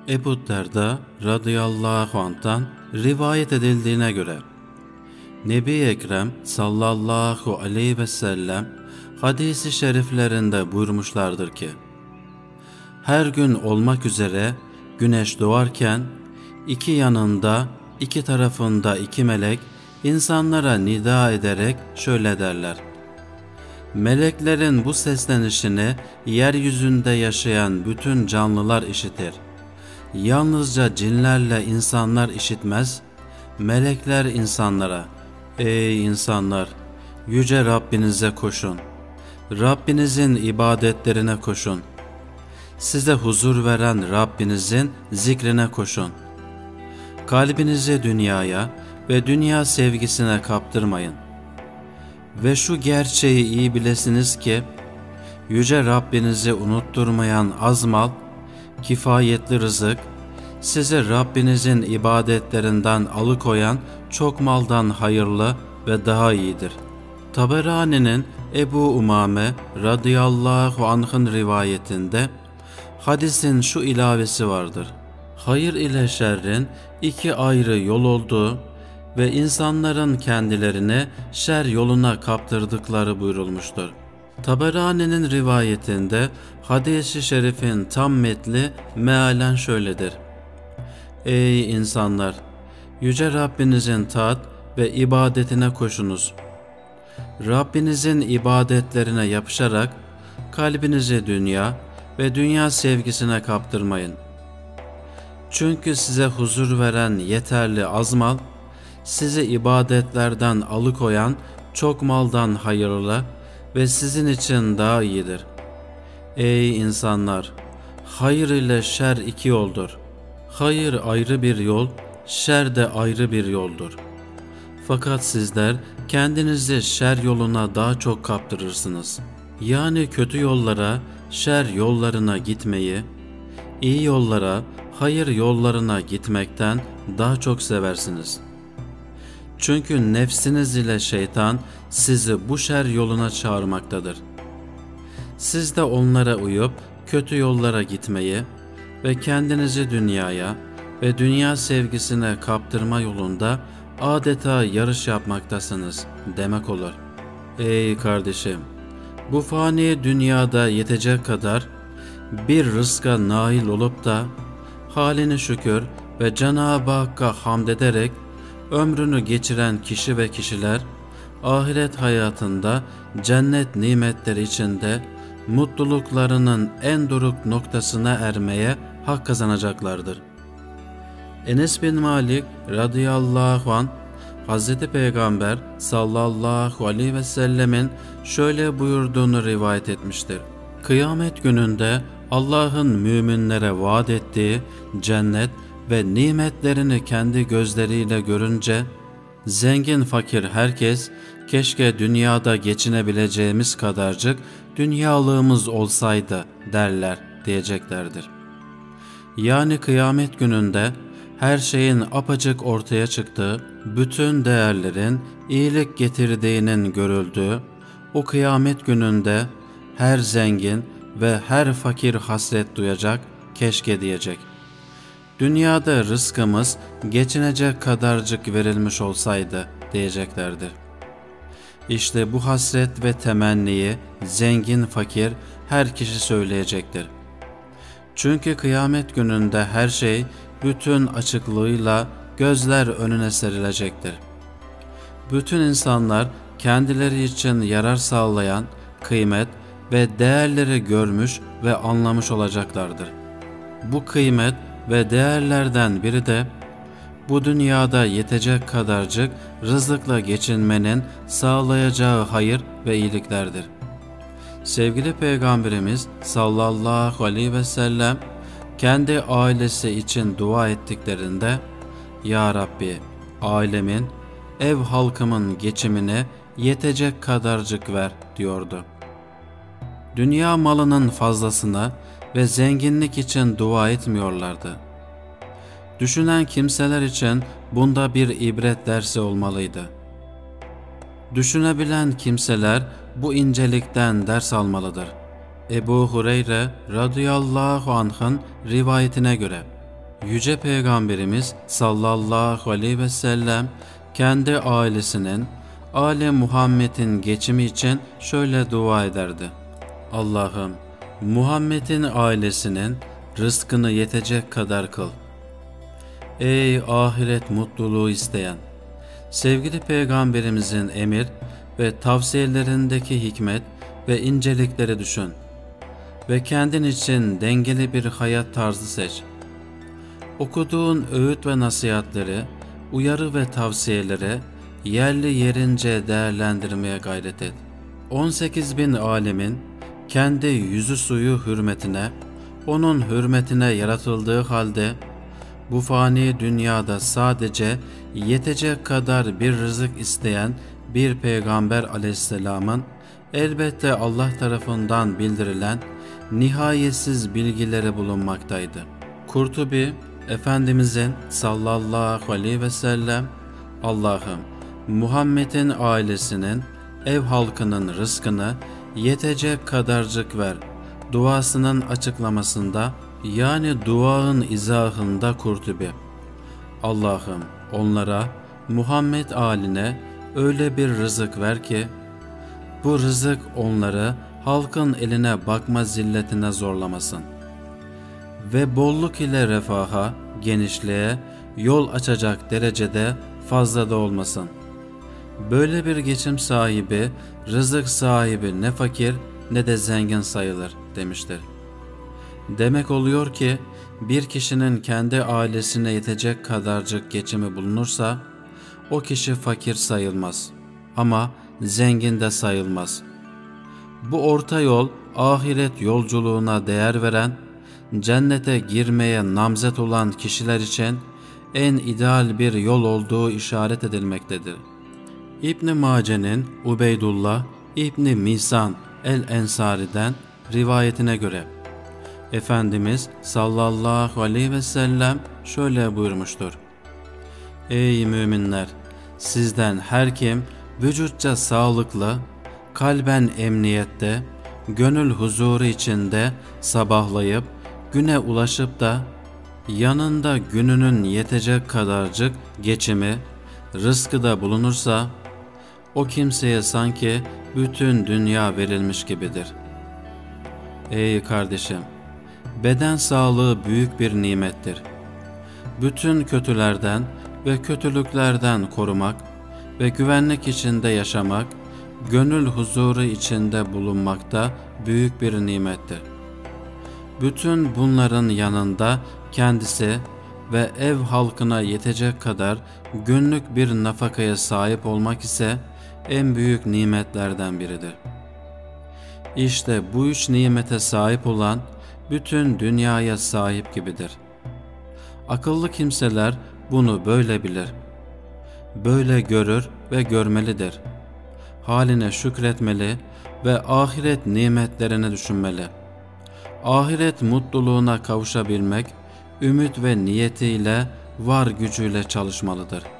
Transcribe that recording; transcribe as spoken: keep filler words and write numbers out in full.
Ebu Derda radıyallahu anh'tan rivayet edildiğine göre Nebi Ekrem sallallahu aleyhi ve sellem hadis-i şeriflerinde buyurmuşlardır ki, her gün olmak üzere güneş doğarken iki yanında, iki tarafında iki melek insanlara nida ederek şöyle derler: meleklerin bu seslenişini yeryüzünde yaşayan bütün canlılar işitir. Yalnızca cinlerle insanlar işitmez. Melekler insanlara, ey insanlar, yüce Rabbinize koşun. Rabbinizin ibadetlerine koşun. Size huzur veren Rabbinizin zikrine koşun. Kalbinizi dünyaya ve dünya sevgisine kaptırmayın. Ve şu gerçeği iyi bilesiniz ki, yüce Rabbinizi unutturmayan az mal, kifayetli rızık, sizi Rabbinizin ibadetlerinden alıkoyan çok maldan hayırlı ve daha iyidir. Taberani'nin Ebu Umame radıyallahu anh'ın rivayetinde hadisin şu ilavesi vardır: hayır ile şerrin iki ayrı yol olduğu ve insanların kendilerini şer yoluna kaptırdıkları buyurulmuştur. Taberani'nin rivayetinde hadis-i şerifin tam metni mealen şöyledir: ey insanlar! Yüce Rabbinizin taat ve ibadetine koşunuz. Rabbinizin ibadetlerine yapışarak kalbinizi dünya ve dünya sevgisine kaptırmayın. Çünkü size huzur veren yeterli az mal, sizi ibadetlerden alıkoyan çok maldan hayırlı ve sizin için daha iyidir. Ey insanlar! Hayır ile şer iki yoldur. Hayır ayrı bir yol, şer de ayrı bir yoldur. Fakat sizler kendinizi şer yoluna daha çok kaptırırsınız. Yani kötü yollara, şer yollarına gitmeyi, iyi yollara, hayır yollarına gitmekten daha çok seversiniz. Çünkü nefsiniz ile şeytan sizi bu şer yoluna çağırmaktadır. Siz de onlara uyup kötü yollara gitmeyi ve kendinizi dünyaya ve dünya sevgisine kaptırma yolunda adeta yarış yapmaktasınız demek olur. Ey kardeşim! Bu fani dünyada yetecek kadar bir rızka nail olup da haline şükür ve Cenab-ı Hakk'a hamd ederek ömrünü geçiren kişi ve kişiler ahiret hayatında cennet nimetleri içinde mutluluklarının en doruk noktasına ermeye hak kazanacaklardır. Enes bin Malik radıyallahu anh Hazreti Peygamber sallallahu aleyhi ve sellemin şöyle buyurduğunu rivayet etmiştir: kıyamet gününde Allah'ın müminlere vaat ettiği cennet ve nimetlerini kendi gözleriyle görünce, zengin fakir herkes, keşke dünyada geçinebileceğimiz kadarcık dünyalığımız olsaydı derler diyeceklerdir. Yani kıyamet gününde her şeyin apacık ortaya çıktığı, bütün değerlerin iyilik getirdiğinin görüldüğü o kıyamet gününde her zengin ve her fakir hasret duyacak, keşke diyecek: dünyada rızkımız geçinecek kadarcık verilmiş olsaydı diyeceklerdir. İşte bu hasret ve temenniyi zengin fakir her kişi söyleyecektir. Çünkü kıyamet gününde her şey bütün açıklığıyla gözler önüne serilecektir. Bütün insanlar kendileri için yarar sağlayan kıymet ve değerleri görmüş ve anlamış olacaklardır. Bu kıymet ve değerlerden biri de bu dünyada yetecek kadarcık rızıkla geçinmenin sağlayacağı hayır ve iyiliklerdir. Sevgili Peygamberimiz sallallahu aleyhi ve sellem kendi ailesi için dua ettiklerinde Ya Rabbi, ailemin, ev halkımın geçimine yetecek kadarcık ver diyordu. Dünya malının fazlasına ve zenginlik için dua etmiyorlardı. Düşünen kimseler için bunda bir ibret dersi olmalıydı. Düşünebilen kimseler bu incelikten ders almalıdır. Ebu Hureyre radıyallahu anh'ın rivayetine göre Yüce Peygamberimiz sallallahu aleyhi ve sellem kendi ailesinin, Ali Muhammed'in geçimi için şöyle dua ederdi. Allah'ım, Muhammed'in ailesinin rızkını yetecek kadar kıl. Ey ahiret mutluluğu isteyen! Sevgili Peygamberimizin emir ve tavsiyelerindeki hikmet ve incelikleri düşün ve kendin için dengeli bir hayat tarzı seç. Okuduğun öğüt ve nasihatleri, uyarı ve tavsiyeleri yerli yerince değerlendirmeye gayret et. on sekiz bin alemin kendi yüzü suyu hürmetine, onun hürmetine yaratıldığı halde bu fani dünyada sadece yetecek kadar bir rızık isteyen bir peygamber aleyhisselamın elbette Allah tarafından bildirilen nihayetsiz bilgileri bulunmaktaydı. Kurtubi, Efendimizin sallallahu aleyhi ve sellem, Allah'ım Muhammed'in ailesinin, ev halkının rızkını yetecek kadarcık ver duasının açıklamasında, yani duanın izahında Kurtubi, Allah'ım onlara, Muhammed aline öyle bir rızık ver ki bu rızık onları halkın eline bakma zilletine zorlamasın ve bolluk ile refaha, genişliğe yol açacak derecede fazla da olmasın. Böyle bir geçim sahibi, rızık sahibi ne fakir ne de zengin sayılır demiştir. Demek oluyor ki bir kişinin kendi ailesine yetecek kadarcık geçimi bulunursa o kişi fakir sayılmaz ama zengin de sayılmaz. Bu orta yol ahiret yolculuğuna değer veren, cennete girmeye namzet olan kişiler için en ideal bir yol olduğu işaret edilmektedir. İbn-i Mace'nin Ubeydullah İbn-i Misan el-Ensari'den rivayetine göre Efendimiz sallallahu aleyhi ve sellem şöyle buyurmuştur. Ey müminler! Sizden her kim vücutça sağlıklı, kalben emniyette, gönül huzuru içinde sabahlayıp güne ulaşıp da yanında gününün yetecek kadarcık geçimi, rızkı da bulunursa o kimseye sanki bütün dünya verilmiş gibidir. Ey kardeşim! Beden sağlığı büyük bir nimettir. Bütün kötülerden ve kötülüklerden korumak ve güvenlik içinde yaşamak, gönül huzuru içinde bulunmakta büyük bir nimettir. Bütün bunların yanında kendisi ve ev halkına yetecek kadar günlük bir nafakaya sahip olmak ise en büyük nimetlerden biridir. İşte bu üç nimete sahip olan bütün dünyaya sahip gibidir. Akıllı kimseler bunu böyle bilir, böyle görür ve görmelidir. Haline şükretmeli ve ahiret nimetlerini düşünmeli. Ahiret mutluluğuna kavuşabilmek, ümit ve niyetiyle var gücüyle çalışmalıdır.